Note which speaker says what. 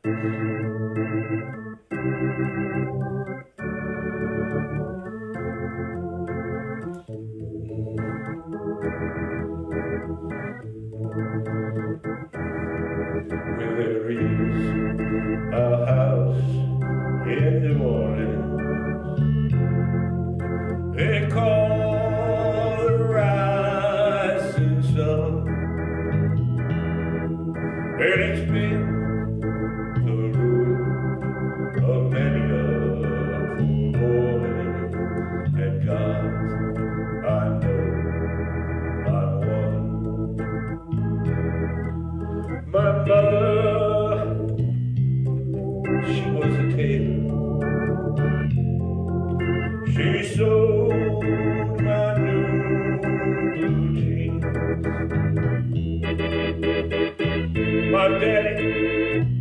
Speaker 1: There is a house in New Orleans they call the rising sun, and it's been the ruin of many a poor boy. And God, I know I'm one. My mother, she was a tailor. She sewed my new blue jeans. My daddy,